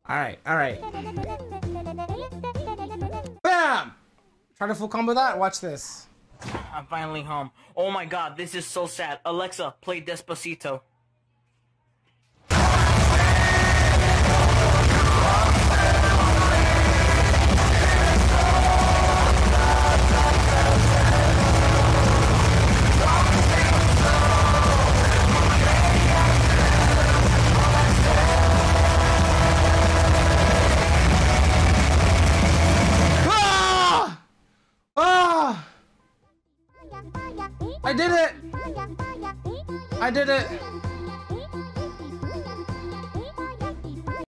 Alright, alright. Bam! Try to full combo that? Watch this. I'm finally home. Oh my god, this is so sad. Alexa, play Despacito. I did it! I did it!